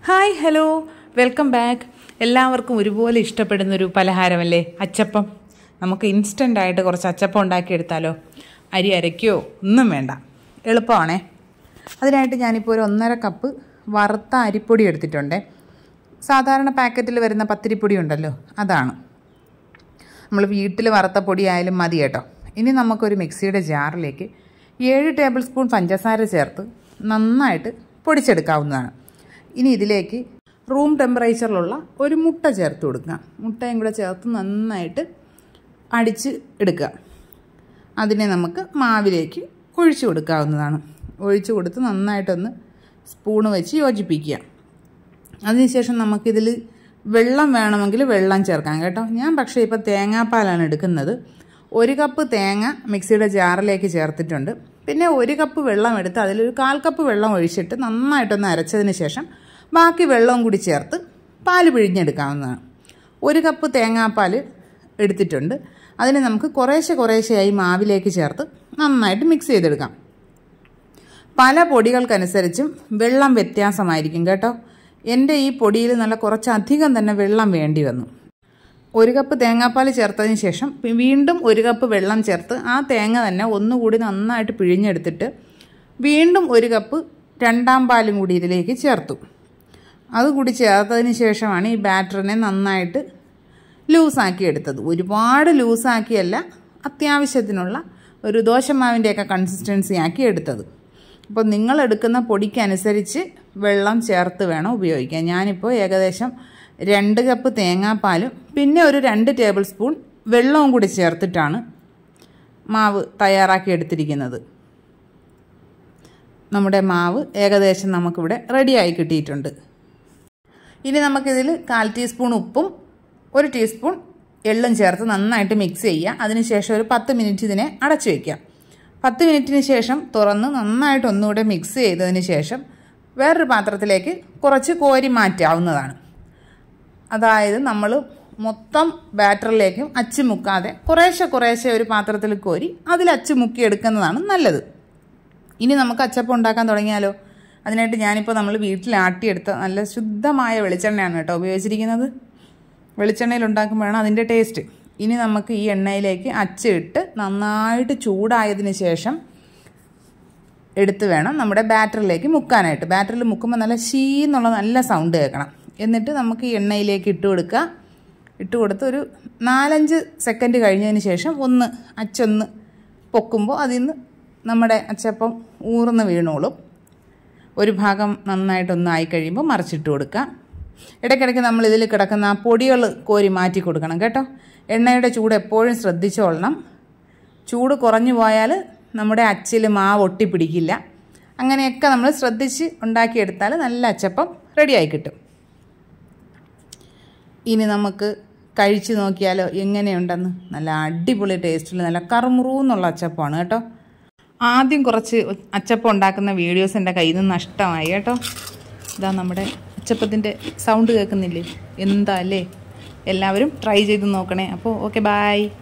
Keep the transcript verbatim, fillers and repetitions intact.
Hi hello welcome back. എല്ലാവർക്കും ഒരുപോലെ ഇഷ്ടപ്പെടുന്നൊരു പലഹാരമല്ലേ അച്ചപ്പം. നമുക്ക് ഇൻസ്റ്റൻ്റായിട്ട് കുറച്ച് അച്ചപ്പം ഉണ്ടാക്കിയെടുത്താലോ? അരി അരയ്ക്കോ ഒന്നും വേണ്ട, എളുപ്പമാണേ. അതിനായിട്ട് ഞാനിപ്പോൾ ഒരു ഒന്നര കപ്പ് വറുത്ത അരിപ്പൊടി എടുത്തിട്ടുണ്ട്. സാധാരണ പാക്കറ്റിൽ വരുന്ന പത്തിരിപ്പൊടി ഉണ്ടല്ലോ, അതാണ്. നമ്മൾ വീട്ടിൽ വറുത്ത പൊടി ആയാലും മതി കേട്ടോ. ഇനി നമുക്കൊരു മിക്സിയുടെ ജാറിലേക്ക് ഏഴ് ടേബിൾ സ്പൂൺ പഞ്ചസാര ചേർത്ത് നന്നായിട്ട് പൊടിച്ചെടുക്കാവുന്നതാണ്. ഇനി ഇതിലേക്ക് റൂം ടെമ്പറേച്ചറിലുള്ള ഒരു മുട്ട ചേർത്ത് കൊടുക്കുക. മുട്ടയും കൂടെ ചേർത്ത് നന്നായിട്ട് അടിച്ച് എടുക്കുക. അതിനെ നമുക്ക് മാവിലേക്ക് ഒഴിച്ചു കൊടുക്കാവുന്നതാണ്. ഒഴിച്ചു കൊടുത്ത് നന്നായിട്ടൊന്ന് സ്പൂണ് വെച്ച് യോജിപ്പിക്കുക. അതിനുശേഷം നമുക്കിതിൽ വെള്ളം വേണമെങ്കിൽ വെള്ളം ചേർക്കാം കേട്ടോ. ഞാൻ പക്ഷേ ഇപ്പോൾ തേങ്ങാപ്പാലാണ് എടുക്കുന്നത്. ഒരു കപ്പ് തേങ്ങ മിക്സിയുടെ ജാറിലേക്ക് ചേർത്തിട്ടുണ്ട്. പിന്നെ ഒരു കപ്പ് വെള്ളം എടുത്ത് അതിലൊരു കാൽ കപ്പ് വെള്ളം ഒഴിച്ചിട്ട് നന്നായിട്ടൊന്ന് അരച്ചതിന് ശേഷം ബാക്കി വെള്ളവും കൂടി ചേർത്ത് പാല് പിഴിഞ്ഞെടുക്കാവുന്നതാണ്. ഒരു കപ്പ് തേങ്ങാപ്പാൽ എടുത്തിട്ടുണ്ട്. അതിന് നമുക്ക് കുറേശ്ശെ കുറേശ്ശെയായി മാവിലേക്ക് ചേർത്ത് നന്നായിട്ട് മിക്സ് ചെയ്തെടുക്കാം. പല പൊടികൾക്കനുസരിച്ചും വെള്ളം വ്യത്യാസമായിരിക്കും കേട്ടോ. എൻ്റെ ഈ പൊടിയിൽ നല്ല കുറച്ചധികം തന്നെ വെള്ളം വേണ്ടി വന്നു. ഒരു കപ്പ് തേങ്ങാപ്പാൽ ചേർത്തതിന് ശേഷം വീണ്ടും ഒരു കപ്പ് വെള്ളം ചേർത്ത് ആ തേങ്ങ തന്നെ ഒന്നുകൂടി നന്നായിട്ട് പിഴിഞ്ഞെടുത്തിട്ട് വീണ്ടും ഒരു കപ്പ് രണ്ടാം പാലും കൂടി ഇതിലേക്ക് ചേർത്തു. അതുകൂടി ചേർത്തതിന് ശേഷമാണ് ഈ ബാറ്ററിനെ നന്നായിട്ട് ലൂസാക്കി എടുത്തത്. ഒരുപാട് ലൂസാക്കിയല്ല, അത്യാവശ്യത്തിനുള്ള ഒരു ദോശമാവിൻ്റെയൊക്കെ കൺസിസ്റ്റൻസി ആക്കി എടുത്തത്. അപ്പോൾ നിങ്ങൾ എടുക്കുന്ന പൊടിക്കനുസരിച്ച് വെള്ളം ചേർത്ത് വേണം ഉപയോഗിക്കാൻ. ഞാനിപ്പോൾ ഏകദേശം രണ്ട് കപ്പ് തേങ്ങാപ്പാലും പിന്നെ ഒരു രണ്ട് ടേബിൾ സ്പൂൺ വെള്ളവും കൂടി ചേർത്തിട്ടാണ് മാവ് തയ്യാറാക്കി എടുത്തിരിക്കുന്നത്. നമ്മുടെ മാവ് ഏകദേശം നമുക്കിവിടെ റെഡിയായി കിട്ടിയിട്ടുണ്ട്. ഇനി നമുക്കിതിൽ കാൽ ടീസ്പൂൺ ഉപ്പും ഒരു ടീസ്പൂൺ എള്ളും ചേർത്ത് നന്നായിട്ട് മിക്സ് ചെയ്യുക. അതിനുശേഷം ഒരു പത്ത് മിനിറ്റ് ഇതിനെ അടച്ചു വയ്ക്കുക. പത്ത് മിനിറ്റിന് ശേഷം തുറന്ന് നന്നായിട്ട് ഒന്നുകൂടെ മിക്സ് ചെയ്തതിന് ശേഷം വേറൊരു പാത്രത്തിലേക്ക് കുറച്ച് കോരി മാറ്റാവുന്നതാണ്. അതായത് നമ്മൾ മൊത്തം ബാറ്ററിലേക്കും അച്ച് മുക്കാതെ കുറേശ്ശെ കുറേശ്ശെ ഒരു പാത്രത്തിൽ കോരി അതിൽ അച്ച് മുക്കി എടുക്കുന്നതാണ് നല്ലത്. ഇനി നമുക്ക് അച്ചപ്പം ഉണ്ടാക്കാൻ തുടങ്ങിയാലോ? അതിനായിട്ട് ഞാനിപ്പോൾ നമ്മൾ വീട്ടിൽ ആട്ടിയെടുത്ത നല്ല ശുദ്ധമായ വെളിച്ചെണ്ണയാണ് കേട്ടോ ഉപയോഗിച്ചിരിക്കുന്നത്. വെളിച്ചെണ്ണയിൽ ഉണ്ടാക്കുമ്പോഴാണ് അതിൻ്റെ ടേസ്റ്റ്. ഇനി നമുക്ക് ഈ എണ്ണയിലേക്ക് അച്ച് ഇട്ട് നന്നായിട്ട് ചൂടായതിന് ശേഷം എടുത്ത് വേണം നമ്മുടെ ബാറ്ററിലേക്ക് മുക്കാനായിട്ട്. ബാറ്ററിൽ മുക്കുമ്പോൾ നല്ല ഷീ എന്നുള്ള നല്ല സൗണ്ട് കേൾക്കണം. എന്നിട്ട് നമുക്ക് ഈ എണ്ണയിലേക്ക് ഇട്ട് കൊടുക്കുക. ഇട്ട് കൊടുത്ത് ഒരു നാലഞ്ച് സെക്കൻഡ് കഴിഞ്ഞതിന് ശേഷം ഒന്ന് അച്ചൊന്ന് പൊക്കുമ്പോൾ അതിൽ നിന്ന് നമ്മുടെ അച്ചപ്പം ഊർന്ന് വീണോളും. ഒരു ഭാഗം നന്നായിട്ടൊന്ന് ആയി കഴിയുമ്പോൾ മറിച്ചിട്ട് കൊടുക്കുക. ഇടയ്ക്കിടയ്ക്ക് നമ്മൾ ഇതിൽ കിടക്കുന്ന ആ പൊടികൾ കോരി മാറ്റി കൊടുക്കണം കേട്ടോ. എണ്ണയുടെ ചൂട് എപ്പോഴും ശ്രദ്ധിച്ചോളണം. ചൂട് കുറഞ്ഞു പോയാൽ നമ്മുടെ അച്ചിൽ മാവ് ഒട്ടിപ്പിടിക്കില്ല. അങ്ങനെയൊക്കെ നമ്മൾ ശ്രദ്ധിച്ച് ഉണ്ടാക്കിയെടുത്താൽ നല്ല അച്ചപ്പം റെഡിയായി കിട്ടും. ഇനി നമുക്ക് കഴിച്ച് നോക്കിയാലോ എങ്ങനെയുണ്ടെന്ന്. നല്ല അടിപൊളി ടേസ്റ്റിൽ നല്ല കറുമുറൂന്നുള്ള അച്ചപ്പമാണ് കേട്ടോ. ആദ്യം കുറച്ച് അച്ചപ്പം ഉണ്ടാക്കുന്ന വീഡിയോസ് എൻ്റെ കയ്യിൽ നിന്ന് നഷ്ടമായി കേട്ടോ. ഇതാ നമ്മുടെ അച്ചപ്പത്തിൻ്റെ സൗണ്ട് കേൾക്കുന്നില്ലേ? എന്താ അല്ലേ? എല്ലാവരും ട്രൈ ചെയ്ത് നോക്കണേ. അപ്പോൾ ഓക്കെ, ബായ്.